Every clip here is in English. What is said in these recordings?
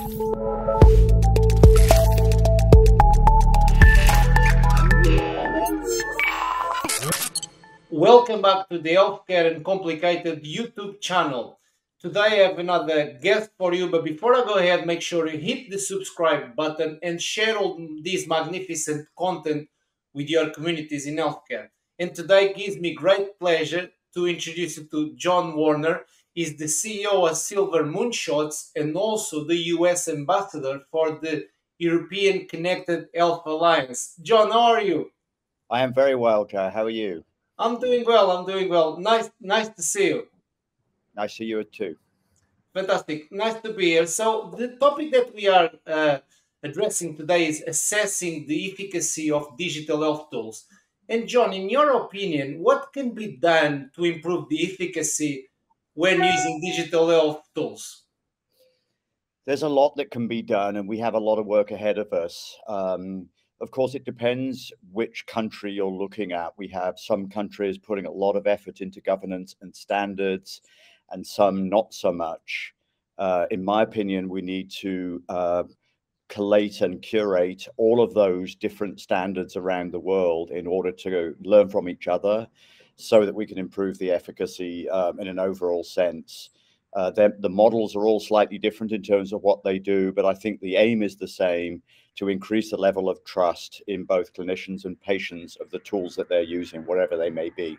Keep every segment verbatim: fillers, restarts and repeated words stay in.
Welcome back to the Healthcare Uncomplicated YouTube channel. Today I have another guest for you, but before I go ahead, make sure you hit the subscribe button and share all this magnificent content with your communities in healthcare. And today gives me great pleasure to introduce you to Jon Warner. He's the C E O of Silver Moonshots and also the U S ambassador for the European Connected Health Alliance. Jon, how are you? I am very well, Joe. How are you? I'm doing well. I'm doing well. Nice, nice to see you. Nice to see you too. Fantastic. Nice to be here. So the topic that we are uh, addressing today is assessing the efficacy of digital health tools. And Jon, in your opinion, what can be done to improve the efficacy when using digital health tools? There's a lot that can be done, and we have a lot of work ahead of us. Um, Of course, it depends which country you're looking at. We have some countries putting a lot of effort into governance and standards, and some not so much. Uh, in my opinion, we need to uh, collate and curate all of those different standards around the world in order to learn from each other so that we can improve the efficacy um, in an overall sense. Uh, the models are all slightly different in terms of what they do, but I think the aim is the same: to increase the level of trust in both clinicians and patients of the tools that they're using, whatever they may be.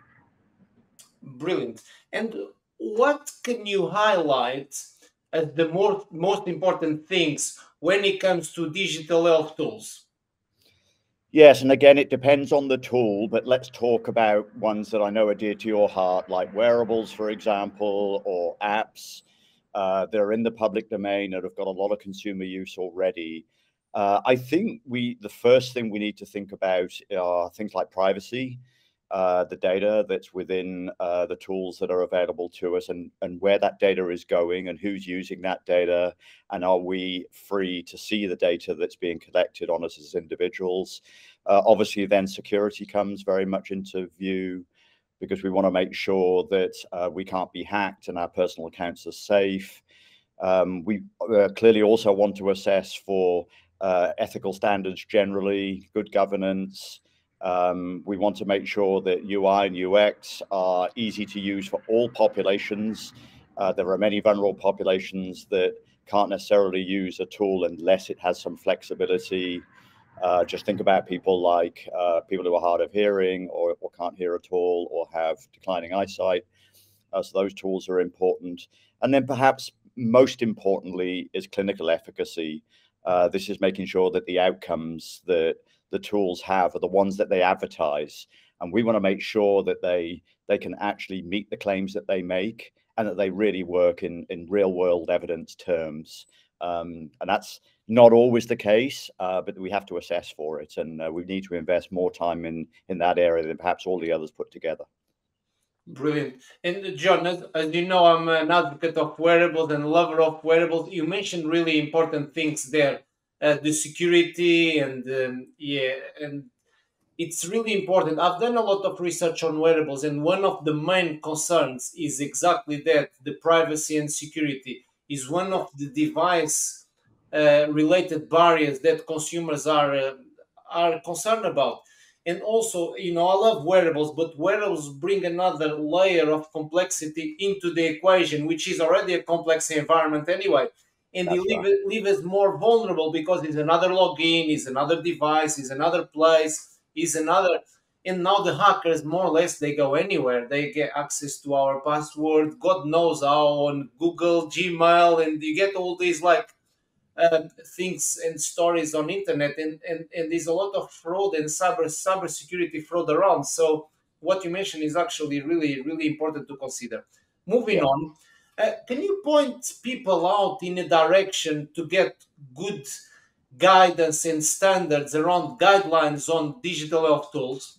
Brilliant. And what can you highlight as the most, most important things when it comes to digital health tools? Yes, and again, it depends on the tool, but let's talk about ones that I know are dear to your heart, like wearables, for example, or apps uh, that are in the public domain that have got a lot of consumer use already. Uh, I think we the first thing we need to think about are things like privacy, uh, the data that's within uh, the tools that are available to us, and, and where that data is going and who's using that data, and are we free to see the data that's being collected on us as individuals. Uh, obviously, then security comes very much into view, because we want to make sure that uh, we can't be hacked and our personal accounts are safe. Um, we uh, clearly also want to assess for Uh, ethical standards generally, good governance. Um, we want to make sure that U I and U X are easy to use for all populations. Uh, there are many vulnerable populations that can't necessarily use a tool unless it has some flexibility. Uh, just think about people like uh, people who are hard of hearing or, or can't hear at all or have declining eyesight. Uh, so those tools are important. And then perhaps most importantly is clinical efficacy. Uh, this is making sure that the outcomes that the tools have are the ones that they advertise. And we want to make sure that they they can actually meet the claims that they make and that they really work in, in real world evidence terms. Um, and that's not always the case, uh, but we have to assess for it. And uh, we need to invest more time in, in that area than perhaps all the others put together. Brilliant. And Jon, as, as you know, I'm an advocate of wearables and lover of wearables. You mentioned really important things there, uh, the security and um, yeah, and it's really important. I've done a lot of research on wearables, and one of the main concerns is exactly that: the privacy and security is one of the device uh, related barriers that consumers are uh, are concerned about. And also, you know, I love wearables, but wearables bring another layer of complexity into the equation, which is already a complex environment anyway. And they That's leave, right. it, leave us more vulnerable because it's another login, it's another device, it's another place, it's another. And now the hackers, more or less, they go anywhere. They get access to our password, God knows how, on Google, Gmail, and you get all these like uh, things and stories on internet, and, and, and there's a lot of fraud and cyber cyber security fraud around. So what you mentioned is actually really really important to consider. Moving Yeah. on, uh, can you point people out in a direction to get good guidance and standards around guidelines on digital health tools?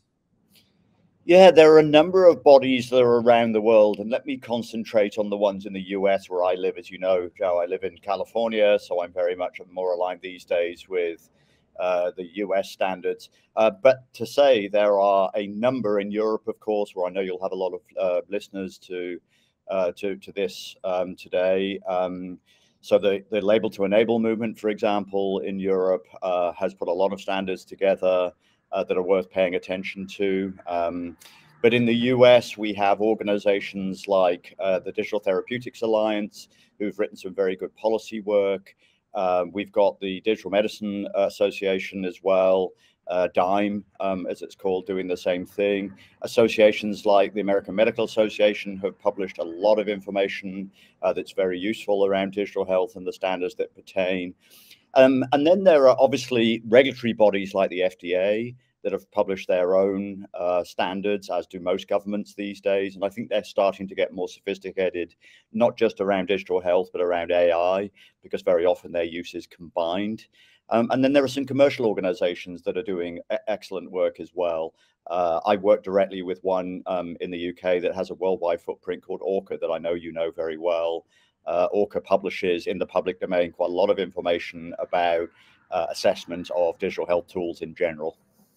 Yeah, there are a number of bodies that are around the world, and let me concentrate on the ones in the U S where I live. As you know, Joe, I live in California, so I'm very much more aligned these days with uh, the U S standards. Uh, but to say there are a number in Europe, of course, where I know you'll have a lot of uh, listeners to uh, to to this um, today. Um, So the, the Label to Enable movement, for example, in Europe uh, has put a lot of standards together uh, that are worth paying attention to. Um, but in the U S, we have organizations like uh, the Digital Therapeutics Alliance, who've written some very good policy work. Uh, we've got the Digital Medicine Association as well, uh, DIME, um, as it's called, doing the same thing. Associations like the American Medical Association have published a lot of information uh, that's very useful around digital health and the standards that pertain. Um, and then there are obviously regulatory bodies like the F D A that have published their own uh, standards, as do most governments these days. And I think they're starting to get more sophisticated, not just around digital health, but around A I, because very often their use is combined. Um, and then there are some commercial organizations that are doing excellent work as well. Uh, I work directly with one um, in the U K that has a worldwide footprint called Orca that I know you know very well. Uh, Orca publishes in the public domain quite a lot of information about uh, assessment of digital health tools in general.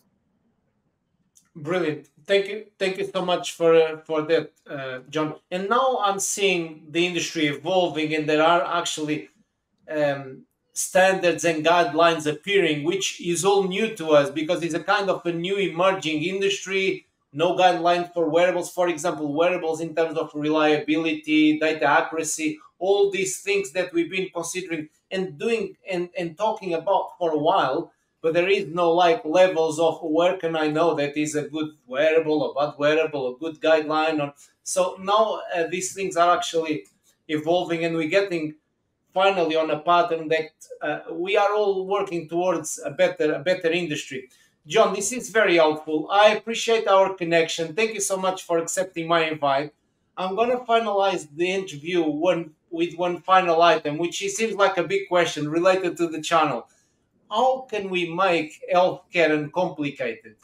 Brilliant. Thank you. Thank you so much for uh, for that, uh, John. And now I'm seeing the industry evolving, and there are actually um, standards and guidelines appearing, which is all new to us because it's a kind of a new emerging industry. No guidelines for wearables, for example, wearables in terms of reliability, data accuracy, all these things that we've been considering and doing and, and talking about for a while. But there is no like levels of where can I know that is a good wearable, a bad wearable, a good guideline. Or, so now uh, these things are actually evolving, and we're getting finally on a pattern that uh, we are all working towards a better, a better industry. John, this is very helpful. I appreciate our connection. Thank you so much for accepting my invite. I'm going to finalize the interview one, with one final item, which seems like a big question related to the channel. How can we make healthcare uncomplicated?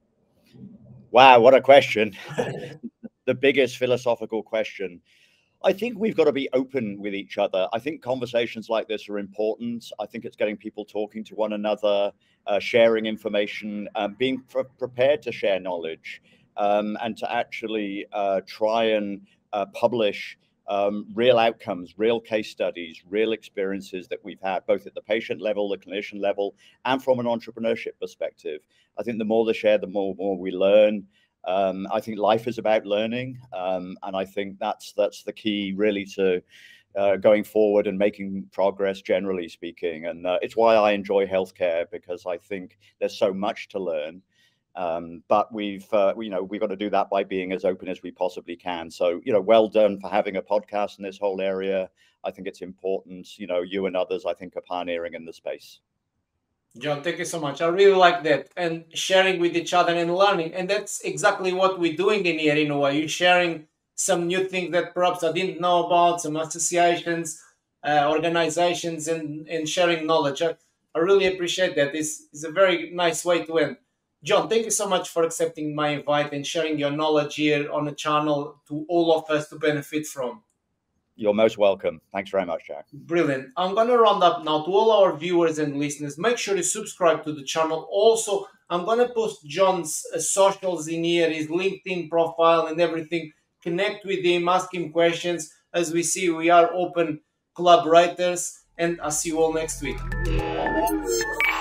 Wow, what a question. The biggest philosophical question. I think we've got to be open with each other. I think conversations like this are important. I think it's getting people talking to one another, uh, sharing information, um, being pre prepared to share knowledge, um, and to actually uh, try and uh, publish um, real outcomes, real case studies, real experiences that we've had, both at the patient level, the clinician level, and from an entrepreneurship perspective. I think the more they share, the more, more we learn. Um, I think life is about learning, um, and I think that's that's the key really to uh, going forward and making progress, generally speaking. And uh, it's why I enjoy healthcare, because I think there's so much to learn. Um, but we've uh, you know we've got to do that by being as open as we possibly can. So you know, well done for having a podcast in this whole area. I think it's important. You know, you and others, I think, are pioneering in the space. John, thank you so much. I really like that, and sharing with each other and learning. And that's exactly what we're doing in here in a way. You're sharing some new things that perhaps I didn't know about, some associations, uh, organizations, and, and sharing knowledge. I, I really appreciate that. It's, it's a very nice way to end. John, thank you so much for accepting my invite and sharing your knowledge here on the channel to all of us to benefit from. You're most welcome. Thanks very much, Jack. Brilliant. I'm going to round up now. To all our viewers and listeners, make sure you subscribe to the channel. Also, I'm going to post John's uh, socials in here, his LinkedIn profile and everything. Connect with him, ask him questions. As we see, we are open collaborators, and I'll see you all next week.